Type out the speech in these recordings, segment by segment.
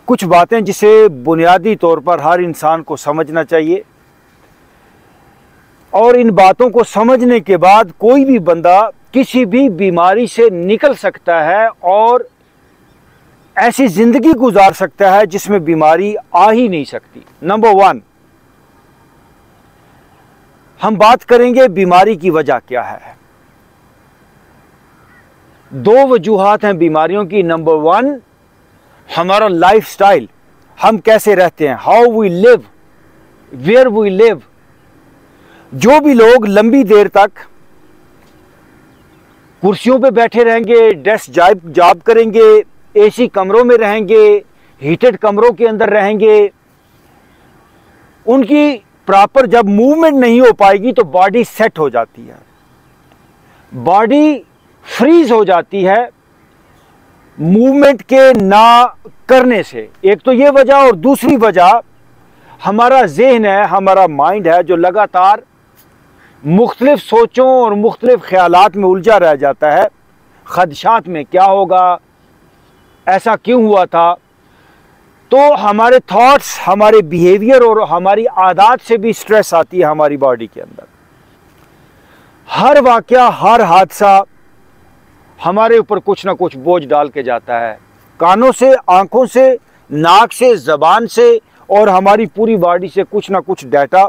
कुछ बातें जिसे बुनियादी तौर पर हर इंसान को समझना चाहिए, और इन बातों को समझने के बाद कोई भी बंदा किसी भी बीमारी से निकल सकता है और ऐसी जिंदगी गुजार सकता है जिसमें बीमारी आ ही नहीं सकती। नंबर 1, हम बात करेंगे बीमारी की वजह क्या है। 2 वजूहात हैं बीमारियों की। नंबर 1, हमारा लाइफस्टाइल, हम कैसे रहते हैं, how we live, where we live. जो भी लोग लंबी देर तक कुर्सियों पे बैठे रहेंगे, डेस्क जॉब करेंगे, एसी कमरों में रहेंगे, हीटेड कमरों के अंदर रहेंगे, उनकी प्रॉपर जब मूवमेंट नहीं हो पाएगी तो बॉडी सेट हो जाती है, बॉडी फ्रीज हो जाती है मूवमेंट के ना करने से। एक तो ये वजह, और दूसरी वजह हमारा ज़हन है, हमारा माइंड है, जो लगातार मुख्तलिफ सोचों और मुख्तलिफ ख्यालात में उलझा रह जाता है। खदशात में क्या होगा, ऐसा क्यों हुआ था। तो हमारे थॉट्स, हमारे बिहेवियर और हमारी आदत से भी स्ट्रेस आती है हमारी बॉडी के अंदर। हर वाकया, हर हादसा हमारे ऊपर कुछ ना कुछ बोझ डाल के जाता है, कानों से, आंखों से, नाक से, जबान से, और हमारी पूरी बॉडी से कुछ ना कुछ डाटा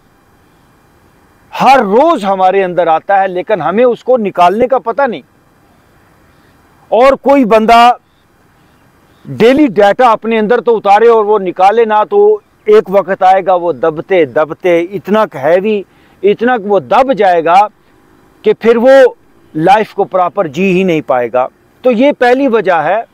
हर रोज हमारे अंदर आता है, लेकिन हमें उसको निकालने का पता नहीं। और कोई बंदा डेली डाटा अपने अंदर तो उतारे और वो निकाले ना, तो एक वक्त आएगा वो दबते दबते इतना हैवी, इतना वो दब जाएगा कि फिर वो लाइफ को प्रॉपर जी ही नहीं पाएगा। तो ये पहली वजह है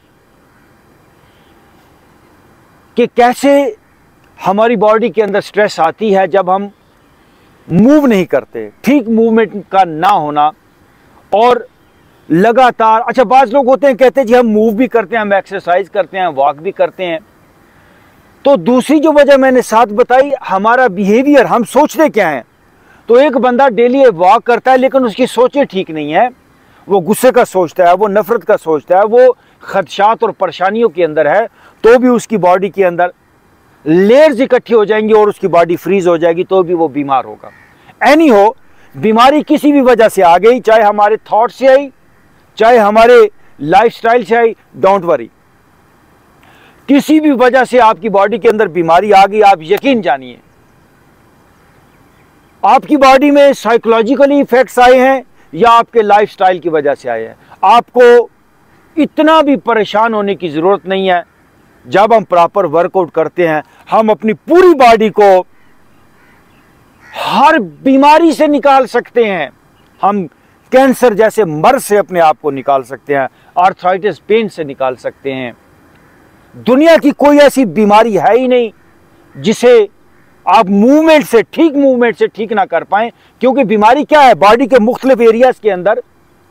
कि कैसे हमारी बॉडी के अंदर स्ट्रेस आती है जब हम मूव नहीं करते, ठीक मूवमेंट का ना होना, और लगातार। अच्छा, बाज़ लोग होते हैं कहते हैं जी हम मूव भी करते हैं, हम एक्सरसाइज करते हैं, वॉक भी करते हैं। तो दूसरी जो वजह मैंने साथ बताई, हमारा बिहेवियर, हम सोचते क्या हैं। तो एक बंदा डेली वॉक करता है लेकिन उसकी सोचें ठीक नहीं है, वो गुस्से का सोचता है, वो नफरत का सोचता है, वो खदशात और परेशानियों के अंदर है, तो भी उसकी बॉडी के अंदर लेयर्स इकट्ठी हो जाएंगी और उसकी बॉडी फ्रीज हो जाएगी, तो भी वो बीमार होगा। एनी हो, बीमारी किसी भी वजह से आ गई, चाहे हमारे थॉट से आई, चाहे हमारे लाइफस्टाइल से आई, डोंट वरी, किसी भी वजह से आपकी बॉडी के अंदर बीमारी आ गई, आप यकीन जानिए आपकी बॉडी में साइकोलॉजिकली इफेक्ट्स आए हैं या आपके लाइफस्टाइल की वजह से आए हैं। आपको इतना भी परेशान होने की जरूरत नहीं है। जब हम प्रॉपर वर्कआउट करते हैं, हम अपनी पूरी बॉडी को हर बीमारी से निकाल सकते हैं। हम कैंसर जैसे मर्ज से अपने आप को निकाल सकते हैं, आर्थराइटिस पेन से निकाल सकते हैं। दुनिया की कोई ऐसी बीमारी है ही नहीं जिसे आप मूवमेंट से, ठीक मूवमेंट से ठीक ना कर पाएं। क्योंकि बीमारी क्या है, बॉडी के मुख्तलिफ एरियाज के अंदर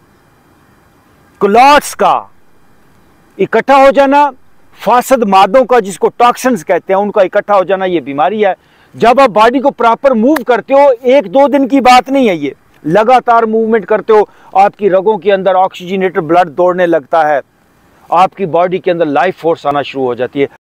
क्लॉट्स का इकट्ठा हो जाना, फासद मादों का, जिसको टॉक्सिन्स कहते हैं, उनका इकट्ठा हो जाना, ये बीमारी है। जब आप बॉडी को प्रॉपर मूव करते हो, 1-2 दिन की बात नहीं है, ये लगातार मूवमेंट करते हो, आपकी रगों के अंदर ऑक्सीजनेटेड ब्लड दौड़ने लगता है, आपकी बॉडी के अंदर लाइफ फोर्स आना शुरू हो जाती है।